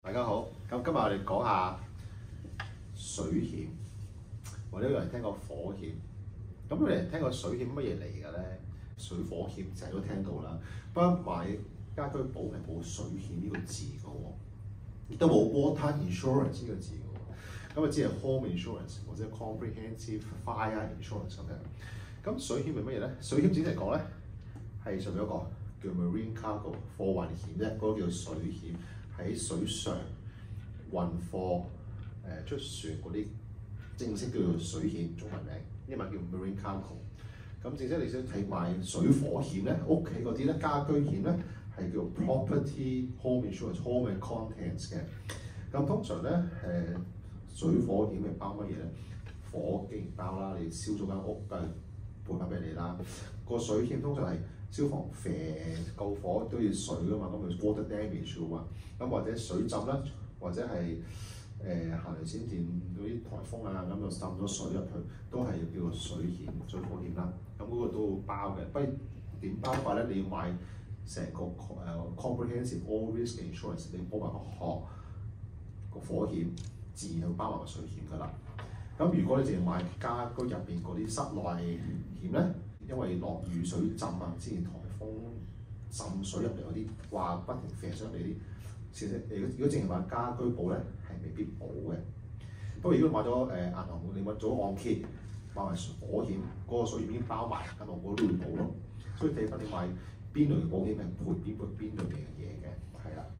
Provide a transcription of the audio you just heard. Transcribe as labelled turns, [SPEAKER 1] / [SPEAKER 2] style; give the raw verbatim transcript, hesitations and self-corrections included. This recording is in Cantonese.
[SPEAKER 1] 大家好，咁今日我哋講下水險，或者有人聽過火險。咁有人聽過水險乜嘢嚟嘅咧？水火險成日都聽到啦，不過買家居保係冇水險呢個字嘅喎，亦都冇 water insurance 呢個字嘅喎。咁啊，只係 home insurance 或者 comprehensive fire insurance 咁樣。咁水險係乜嘢咧？水險整體嚟講咧，係上面一個叫 marine cargo 貨運險咧，嗰、那個叫水險。喺水上運貨誒、呃、出船嗰啲正式叫做水險，中文名英文叫 marine cargo。咁正式你想睇埋水火險咧，屋企嗰啲咧家居險咧係叫 property home insurance，home and contents 嘅。咁通常咧誒、呃、水火險係包乜嘢咧？火既然包啦，你燒咗間屋梗係賠翻俾你啦。個水險通常係消防射救火都要水噶嘛，咁咪 water damage 噶嘛。咁或者水浸啦，或者係誒行雷閃電嗰啲颱風啊，咁就浸咗水入去，都係叫做水險、水火險啦。咁嗰個都會包嘅。不如點包法咧？你要買成個誒 comprehensive all risk insurance， 你包埋個殼個火險，自然就包埋個水險噶啦。咁如果你淨係買家居入邊嗰啲室內險咧，因為落雨水浸啊，之前颱風浸水入嚟嗰啲，話不停射上嚟啲，其實如果如果淨係買家居保咧，係未必保嘅。不過如果買咗誒、呃、銀行，你買咗按揭，買埋火險，嗰、那個水險已經包埋，銀行嗰都會保咯。所以睇翻你買邊類嘅保險係賠邊個邊類嘅嘢嘅，係啦。